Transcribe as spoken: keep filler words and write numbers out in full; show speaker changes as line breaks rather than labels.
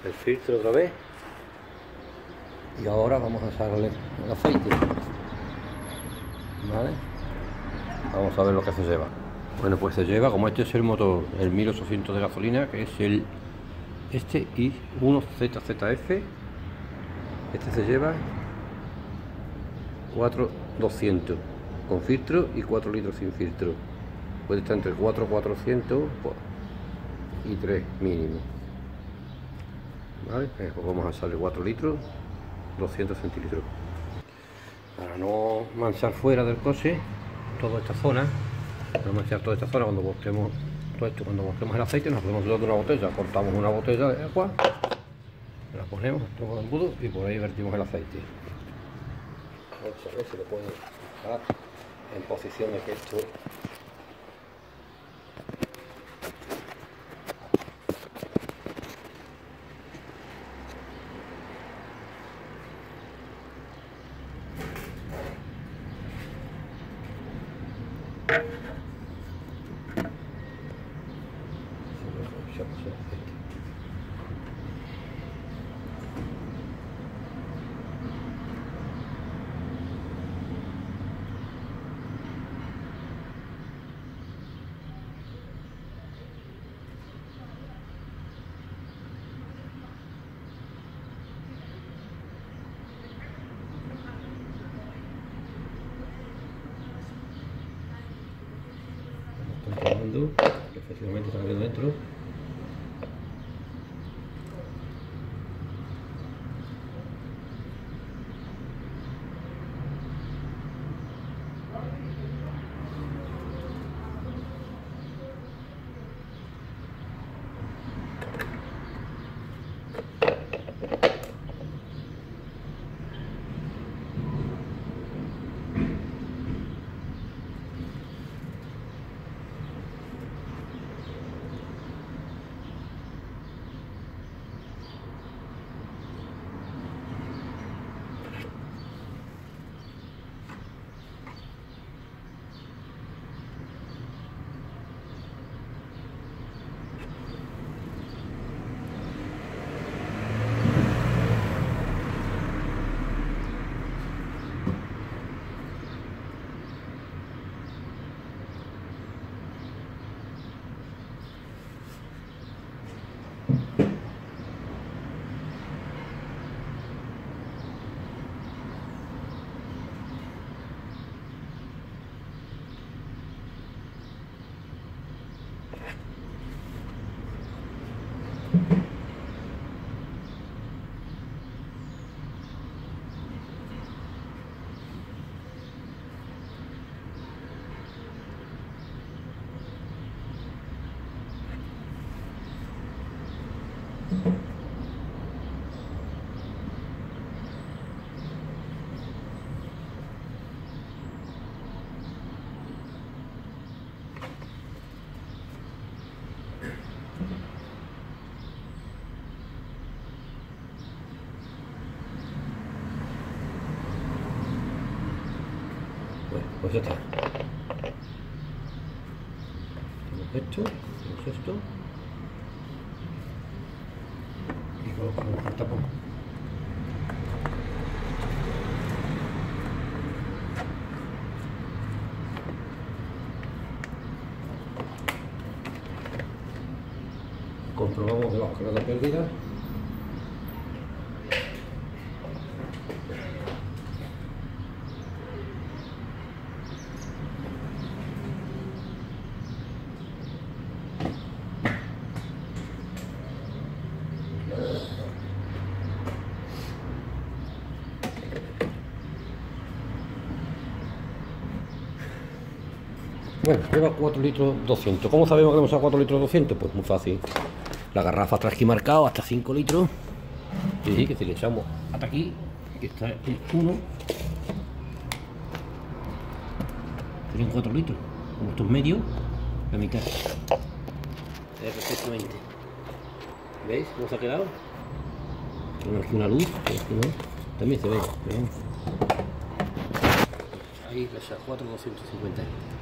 el filtro otra vez. Y ahora vamos a echarle el aceite. ¿Vale? Vamos a ver lo que se lleva. Bueno, pues se lleva, como este es el motor, el mil ochocientos de gasolina, que es el este I uno Z Z F. Este se lleva cuatro mil doscientos con filtro y cuatro litros sin filtro. Puede estar entre cuatro mil cuatrocientos y tres mínimo. ¿Vale? Pues vamos a echarle cuatro litros, doscientos centilitros. Para no manchar fuera del coche toda esta zona, no manchar toda esta zona, cuando volquemos todo esto, cuando volquemos el aceite, nos podemos dar de una botella, cortamos una botella de agua, la ponemos todo el embudo y por ahí vertimos el aceite. Vamos a ver si lo puedo dejar en posición de que esto que efectivamente está cayendo dentro. Bueno, pues ya está. Tenemos esto, tenemos esto. Y colocamos el tapón. Comprobamos debajo que no haya pérdida. Bueno, lleva cuatro litros doscientos. ¿Cómo sabemos que hemos usado cuatro litros doscientos? Pues muy fácil. La garrafa trae aquí marcado hasta cinco litros. Y sí, que si le echamos hasta aquí, que está el uno, serían cuatro litros. Como esto es medio, la mitad. Se ve perfectamente. ¿Veis cómo se ha quedado? Tenemos aquí una luz, que aquí no. También se ve. ¿Veis? Ahí, las cuatro doscientos cincuenta.